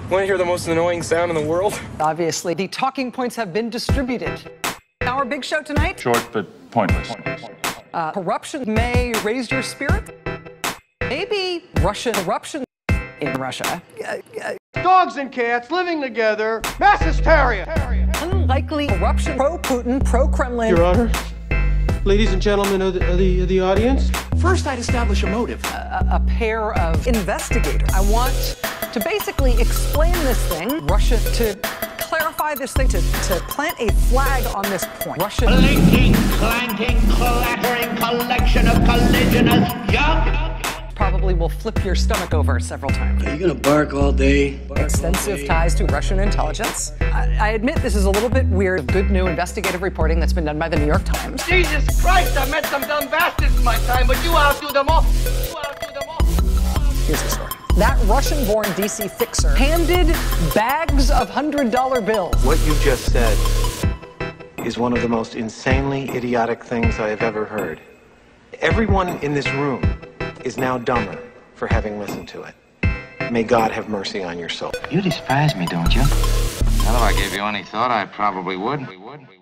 Want to hear the most annoying sound in the world? Obviously, the talking points have been distributed. Our big show tonight? Short but pointless. Corruption may raise your spirit. Maybe Russian corruption in Russia. Dogs and cats living together. Mass hysteria. Unlikely corruption. Pro-Putin, pro-Kremlin. Your Honor, ladies and gentlemen of the audience. First, I'd establish a motive. A pair of investigators. I want to basically explain this thing. Russia to clarify this thing, to plant a flag on this point. Russia. Blinking, clanking, clattering collection of collisionous junk. Probably will flip your stomach over several times. Are you gonna bark all day? Extensive ties to Russian intelligence. I admit this is a little bit weird. Good new investigative reporting that's been done by the New York Times. Jesus Christ, I met some dumb bastards in my time, but you outdo them all. Here's the story. That Russian-born DC fixer handed bags of $100 bills. What you just said is one of the most insanely idiotic things I have ever heard. Everyone in this room is now dumber for having listened to it. May God have mercy on your soul. You despise me, don't you? Well, if I gave you any thought, I probably would.